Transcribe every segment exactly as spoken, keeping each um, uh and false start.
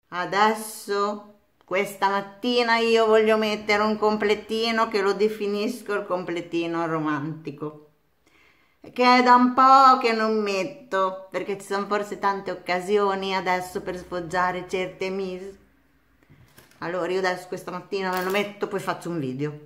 Adesso questa mattina io voglio mettere un completino che lo definisco il completino romantico, che è da un po' che non metto perché ci sono forse tante occasioni adesso per sfoggiare certe mise. Allora io adesso questa mattina me lo metto, poi faccio un video.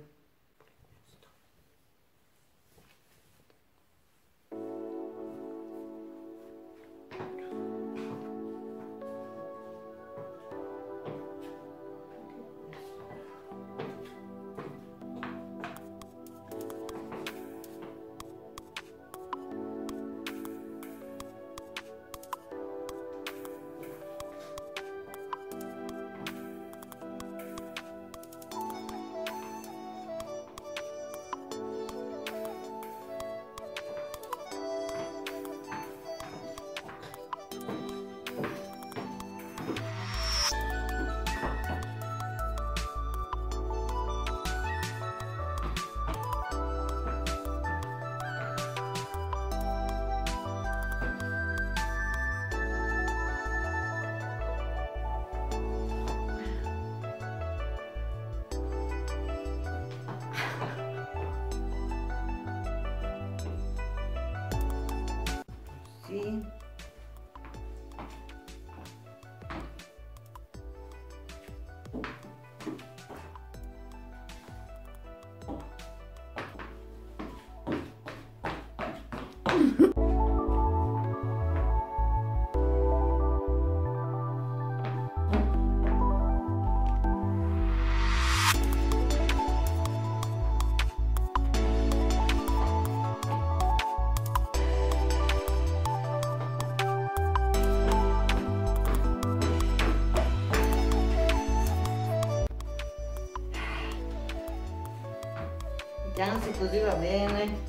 Sì. Vediamo se così va bene.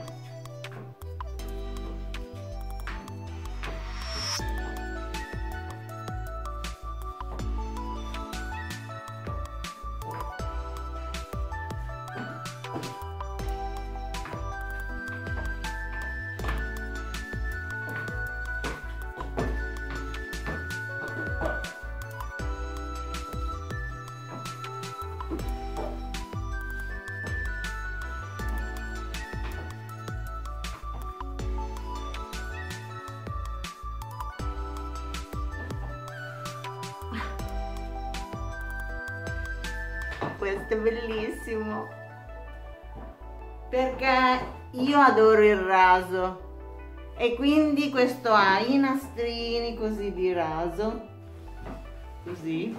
Questo è bellissimo perché io adoro il raso e quindi questo ha i nastrini così di raso, così,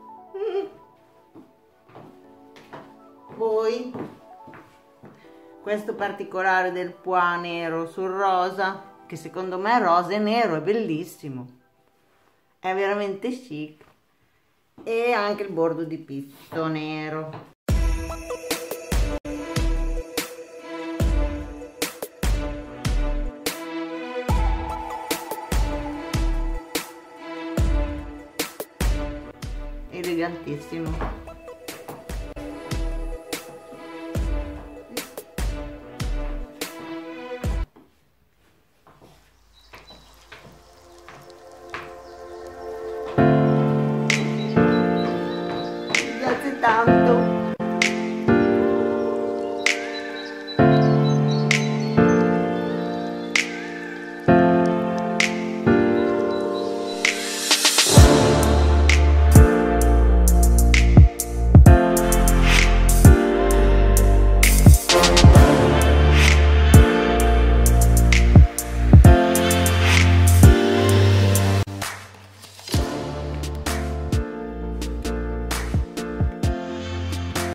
poi questo particolare del pois nero sul rosa, che secondo me rosa e nero è bellissimo, è veramente chic. E anche il bordo di pizzo nero. Elegantissimo. Tanto.